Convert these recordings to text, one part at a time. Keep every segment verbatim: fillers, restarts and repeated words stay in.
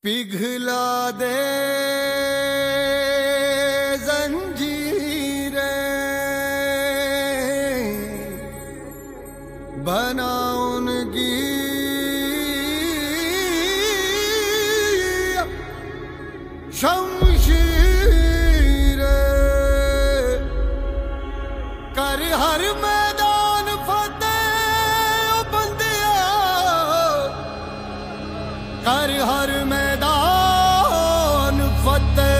पिघला दे जंजीरें, बना उनकी शमशीरें, कर हर मैदान फतेह बंदिया, कर हर मैदान फतेह।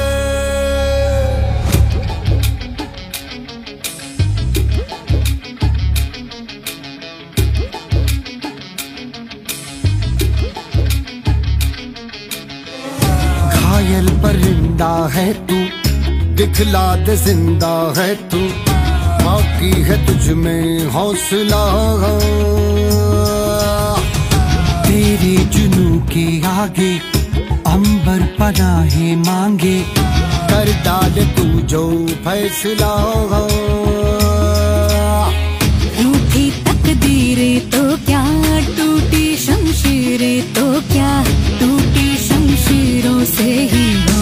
घायल परिंदा है तू, दिखला दे जिंदा है तू, बाकी है तुझ में हौसला। तेरे जुनू के आगे अंबर पनाहे मांगे, कर डाल तू जो फैसला। रूठी तकदीरें तो क्या, टूटी शमशीरें तो क्या, टूटी शमशीरों से ही हो।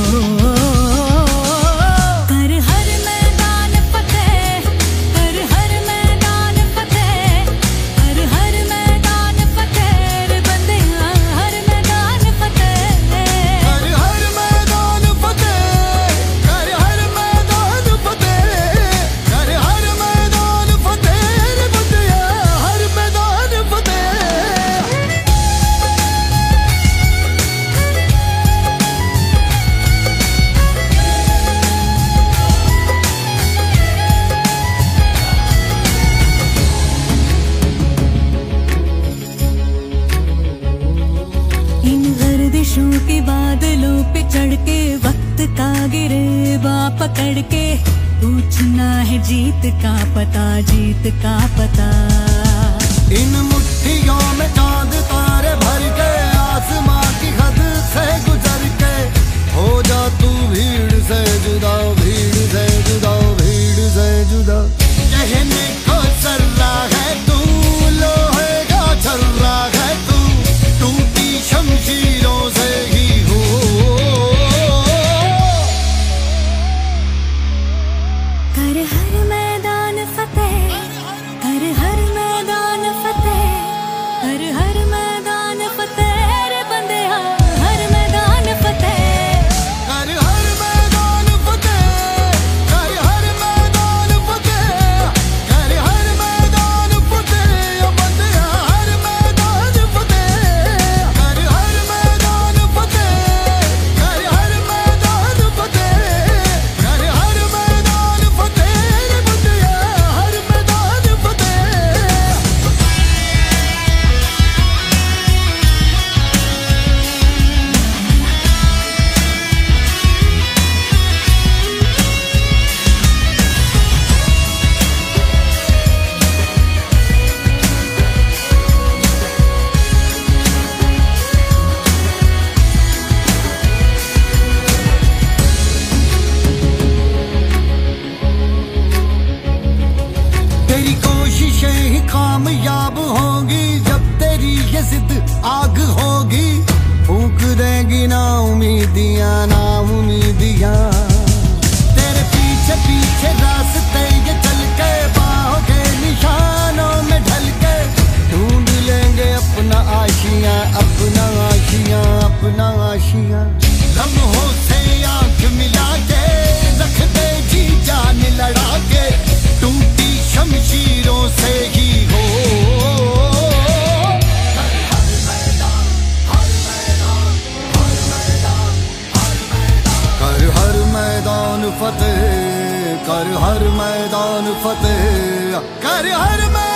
कर हर मैदान फतेह, कर हर मैदान फतेह, कर हर मैदान फतेह रे बंदिया, हर मैदान फतेह। कर हर मैदान फतेह, कर हर मैदान फतेह, कर हर मैदान फतेह रे बंदिया, हर मैदान फतेह। इन गर्दिशों के बादलों पे चढ़ के, वक्त का गिरेबा पकड़ के, पूछना है जीत का पता, जीत का पता। इन मुट्ठियों में चांद तारे भर के, आसमां की हद से गुजर के, हो जा तू भीड़ से जुदा, भीड़ से जुदा, भीड़ से जुदा। कहने को सर्रा है तू, लोहे का छर्रा है तू, टूटी शमशीरों से ही हो। कर हर मैदान फतेह, कर हर मैदान फतेह, कर हर मैदान फतेह रे बंदिया, हर मैदान फतेह। कर हर मैदान फतेह, कर हर मैदान फतेह, कर हर मैदान फतेह बंदिया, हर मैदान फतेह। कर हर मैदान फतेह, कर हर मैदान फतेह, कर हर मैदान फतेह बंदिया, हर मैदान फतेह। तेरी कोशिशें ही कामयाब होंगी, जब तेरी ये जिद आग होगी, फूंक देंगी ना उम्मीदियां, ना उम्मीदियां। तेरे पीछे पीछे रास्ते ये चल के, बाहों के निशानों में ढल के, ढूंढ लेंगे अपना आशियां, अपना आशियां, अपना आशियां। लम्हों से आंख मिला के, रख दे जी जान लड़ा के, टूटी शमशीरों से ही हो। कर हर मैदान, हर मैदान, हर मैदान, हर मैदान। कर हर मैदान फतेह, कर हर मैदान फतेह, कर हर मैदान